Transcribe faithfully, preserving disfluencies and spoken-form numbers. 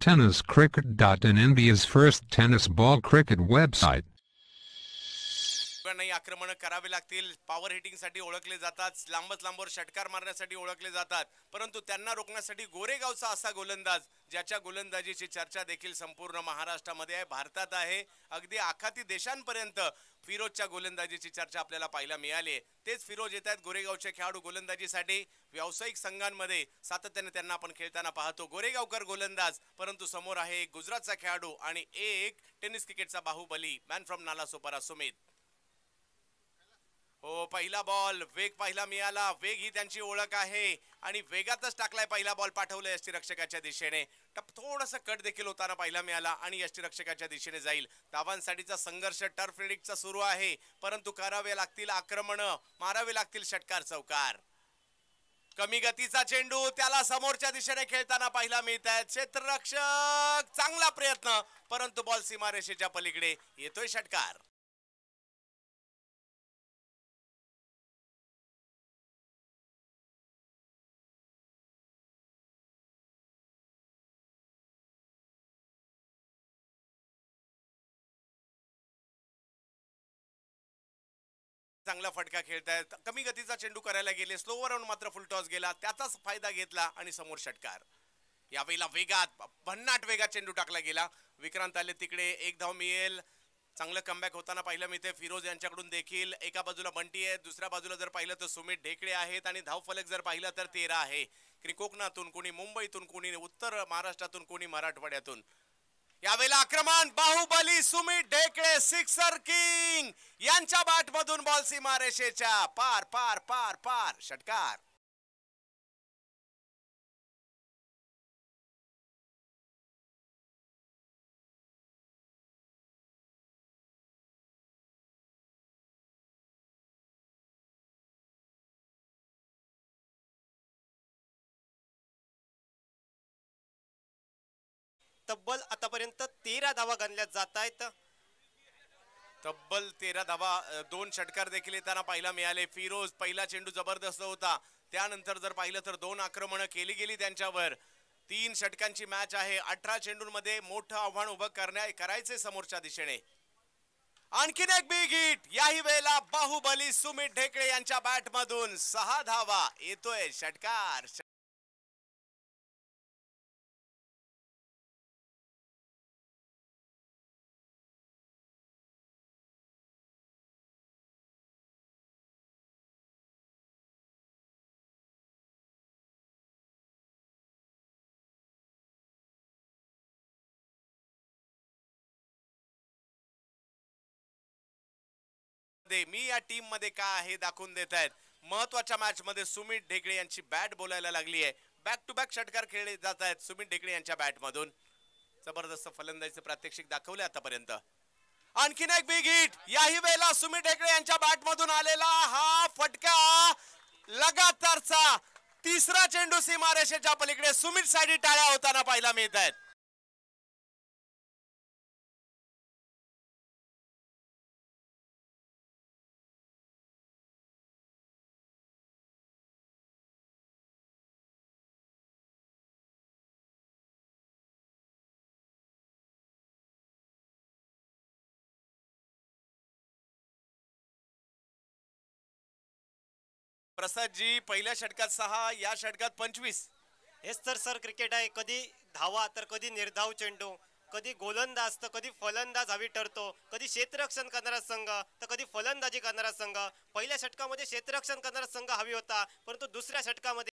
Tennis Cricket dot in, India's first tennis ball cricket website. नाही आक्रमण करावे लागतील. पॉवर हिटिंग साठी ओळखले जातात, लांबच लांबवर षटकार मारण्यासाठी ओळखले जातात, परंतु त्यांना रोखण्यासाठी गोरेगावचा असा गोलंदाज ज्याच्या गोलंदाजीची चर्चा देखील संपूर्ण महाराष्ट्रामध्ये आहे, भारतात आहे, अगदी आखाती देशांपर्यंत फिरोजच्या गोलंदाजीची चर्चा आपल्याला पाहायला मिळाली. तेच फिरोज येत आहेत गोरेगावचे खेळाडू गोलंदाजीसाठी. व्यावसायिक संघांमध्ये सातत्याने त्यांना आपण खेळताना पाहतो. गोरेगावकर गोलंदाज, परंतु समोर आहे एक गुजरातचा खेळाडू आणि एक टेनिस क्रिकेटचा बाहुबली मॅन फ्रॉम नालासोपारा सुमित. हो, पहिला बॉल वेग पाहिला मिळाला. वेग ही त्यांची ओळख आहे आणि वेगातच टाकलाय पहिला बॉल, पाठवलं यष्टीरक्षकाच्या दिशेने. टप थोडंसं कट देखील होताना पाहिला मिळाला आणि यष्टीरक्षकाच्या दिशेने जाईल. धावांसाठीचा संघर्ष टर्फ रेडिंगचा सुरू आहे, परंतु करावे लागतील आक्रमण, मारावे लागतील षटकार चौकार. कमी गतीचा चेंडू त्याला समोरच्या दिशेने खेळताना पाहिला मिळत आहे. क्षेत्ररक्षक चांगला प्रयत्न, परंतु बॉल सीमारेषेच्या पलीकडे येतोय षटकार. चांगला फटका खेळतायत. कमी गतीचा चेंडू करायला गेले, स्लोवर राऊंड मात्र फुल टॉस गेला, त्याचाच फायदा घेतला आणि समोर षटकार. यावेळेला वेगात भन्नाट वेगात चेंडू टाकला गेला. विक्रांत आले तिकडे, एक धाव मिळेल. चांगलं कमबॅक होताना पाहिलं मिळते फिरोज यांच्याकडून देखील. एका बाजूला बंटी आहे, दुसऱ्या बाजूला जर पाहिलं तर सुमित ढेकळे आहेत आणि धावफलक जर पाहिलं तर तेरा आहे. कोकणातून कोणी, मुंबईतून कोणी, उत्तर महाराष्ट्रातून कोणी, मराठवाड्यातून. यावेळेला आक्रमण बाहुबली सुमित ढेकळे सिक्सर किंग यांच्या बॅट मधून बॉल सीमारेषेच्या पार पार पार पार षटकार. तब्बल आतापर्यंत तेरा धावा गणल्या जात आहेत. तब्बल तेरा धावा, दोन षटकार देखील येताना पाहायला मिळाले. फिरोज पहिला चेंडू जबरदस्त होता, त्यानंतर जर पाहिलं तर दोन आक्रमण केली गेली त्यांच्यावर. तीन षटकांची मॅच आहे. अठरा चेंडूंमध्ये मोठं आव्हान उभं करण्या करायचे समोरच्या दिशेने. आणखीन एक बिग हिट, याही वेळेला बाहुबली सुमित ढेकळे यांच्या बॅट मधून सहा धावा, येतोय षटकार. मी या टीम मध्ये काय आहे दाखवून देत आहेत. महत्वाच्या मॅच मध्ये सुमित ढेकळे यांची बॅट बोलायला लागली आहे. बॅक टू बॅक षटकार खेळले जात आहेत सुमित ढेकळे यांच्या बॅट मधून. जबरदस्त फलंदाजीचे प्रात्यक्षिक दाखवले आतापर्यंत. आणखीन एक बिग हिट, याही वेळेला सुमित ढेकळे यांच्या बॅट मधून आलेला हा फटका, लगातारचा तिसरा चेंडू सीमारेषेच्या पलीकडे. सुमित साठी टाळ्या होताना पाहायला मिळत आहेत. प्रसाद जी, पहिल्या षटकात सहा, या षटकात पंचवीस. हेच तर सर क्रिकेट आहे. कधी धावा तर कधी निर्धाव चेंडू, कधी गोलंदाज तर कधी फलंदाज हवी ठरतो, कधी क्षेत्ररक्षण करणारा संघ तर कधी फलंदाजी करणारा संघ. पहिल्या षटकामध्ये क्षेत्ररक्षण करणारा संघ हवी होता, परंतु दुसऱ्या षटकामध्ये